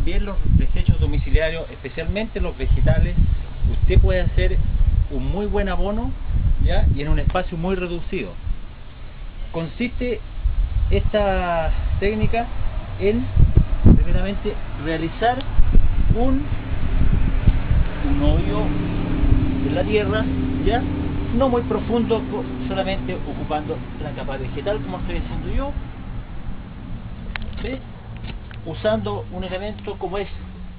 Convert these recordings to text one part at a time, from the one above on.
también los desechos domiciliarios, especialmente los vegetales, usted puede hacer un muy buen abono, ¿ya? Y en un espacio muy reducido. Consiste esta técnica en, primeramente, realizar un hoyo en la tierra, ¿ya? No muy profundo, solamente ocupando la capa vegetal como estoy haciendo yo, ¿sí? Usando un elemento como es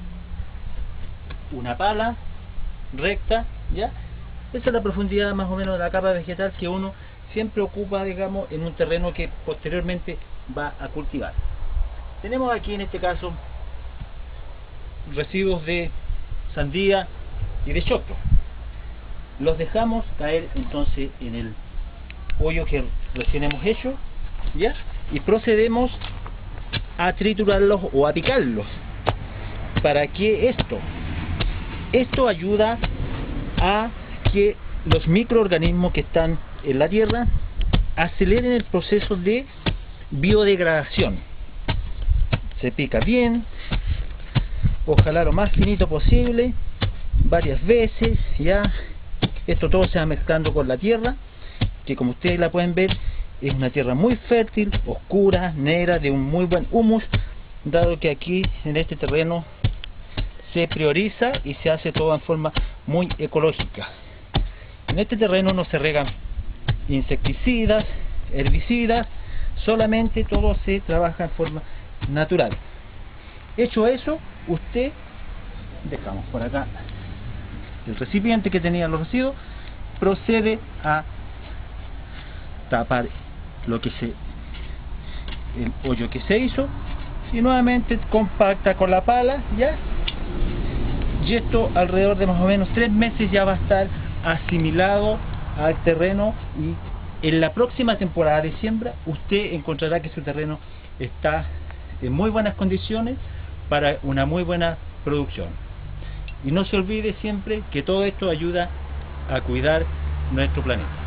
una pala recta, ¿ya? Esa es la profundidad más o menos de la capa vegetal que uno siempre ocupa, digamos, en un terreno que posteriormente va a cultivar. Tenemos aquí en este caso residuos de sandía y de choclo. Los dejamos caer entonces en el hoyo que recién hemos hecho, ¿ya? Y procedemos a triturarlos o a picarlos. ¿Para qué esto? Esto ayuda a que los microorganismos que están en la tierra aceleren el proceso de biodegradación. Se pica bien, ojalá lo más finito posible, varias veces, ya. Esto todo se va mezclando con la tierra, que como ustedes la pueden ver, es una tierra muy fértil, oscura, negra, de un muy buen humus, dado que aquí en este terreno se prioriza y se hace todo en forma muy ecológica. En este terreno no se regan insecticidas, herbicidas, solamente todo se trabaja en forma natural. Hecho eso, usted, dejamos por acá el recipiente que tenía los residuos, procede a tapar el hoyo que se hizo y nuevamente compacta con la pala, ya, y esto alrededor de más o menos 3 meses ya va a estar asimilado al terreno, y en la próxima temporada de siembra usted encontrará que su terreno está en muy buenas condiciones para una muy buena producción. Y no se olvide siempre que todo esto ayuda a cuidar nuestro planeta.